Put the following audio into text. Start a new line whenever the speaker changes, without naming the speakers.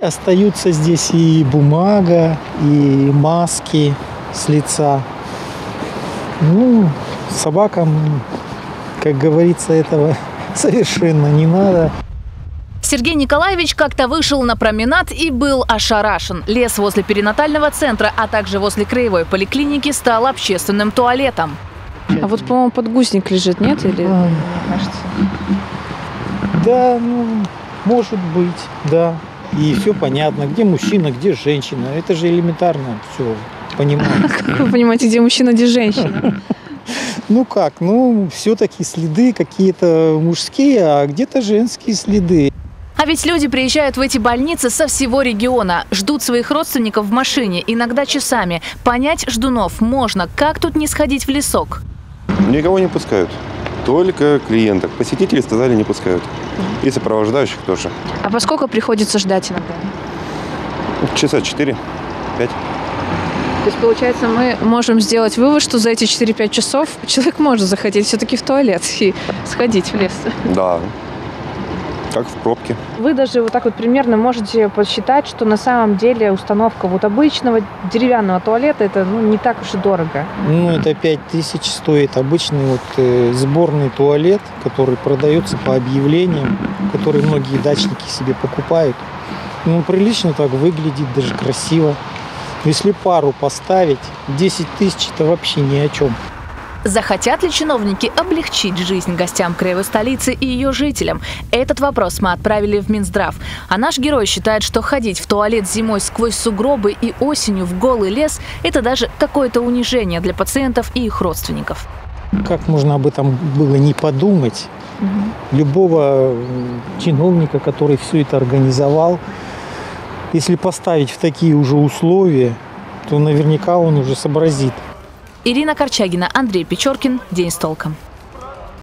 Остаются здесь и бумага, и маски с лица. Ну, собакам, как говорится, этого совершенно не надо.
Сергей Николаевич как-то вышел на променад и был ошарашен. Лес возле перинатального центра, а также возле краевой поликлиники стал общественным туалетом.
А вот, по-моему, подгузник лежит, нет? Или, мне кажется?
Да, ну, может быть, да. И все понятно, где мужчина, где женщина. Это же элементарно все понимать.
Как вы понимаете, где мужчина, где женщина?
Ну как, ну все-таки следы какие-то мужские, а где-то женские следы.
А ведь люди приезжают в эти больницы со всего региона, ждут своих родственников в машине, иногда часами. Понять ждунов можно, как тут не сходить в лесок.
Никого не пускают, только клиенток. Посетителей сказали, не пускают. И сопровождающих тоже.
А поскольку приходится ждать иногда?
Часа 4-5.
То есть, получается, мы можем сделать вывод, что за эти 4-5 часов человек может захотеть все-таки в туалет и сходить в лес.
Да, как в пробке.
Вы даже вот так вот примерно можете подсчитать, что на самом деле установка вот обычного деревянного туалета это не так уж и дорого.
Ну, это 5000 стоит обычный вот сборный туалет, который продается по объявлениям, который многие дачники себе покупают. Ну, прилично так выглядит, даже красиво. Если пару поставить, 10 000 это вообще ни о чем.
Захотят ли чиновники облегчить жизнь гостям краевой столицы и ее жителям? Этот вопрос мы отправили в Минздрав. А наш герой считает, что ходить в туалет зимой сквозь сугробы и осенью в голый лес – это даже какое-то унижение для пациентов и их родственников.
Как можно об этом было не подумать? Любого чиновника, который все это организовал, если поставить в такие уже условия, то наверняка он уже сообразит.
Ирина Корчагина, Андрей Печоркин. День с толком.